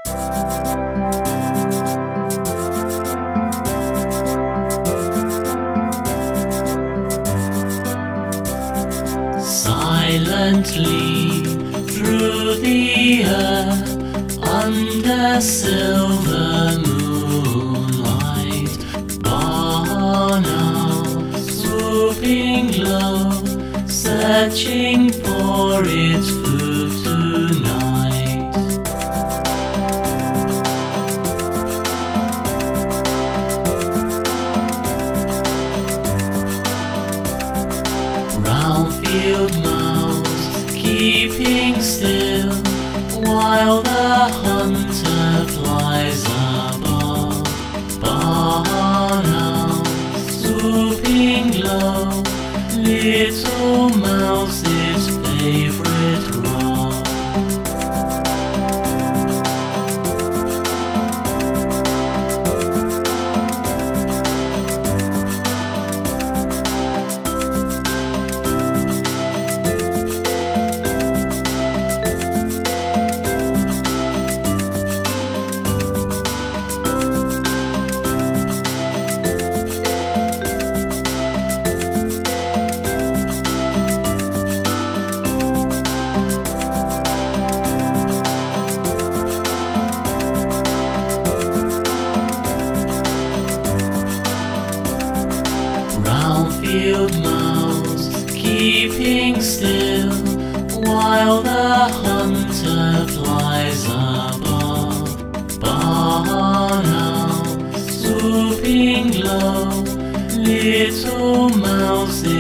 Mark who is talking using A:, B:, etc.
A: Silently through the earth, under silver moonlight, borne out, swooping low, searching for its food tonight. Brownfield mouse keeping still, while the hunter flies above. Borne out, swooping low, little mouse's favorite rock. Brownfield mouse keeping still, while the hunter flies above. Borne out, swooping low, little mouse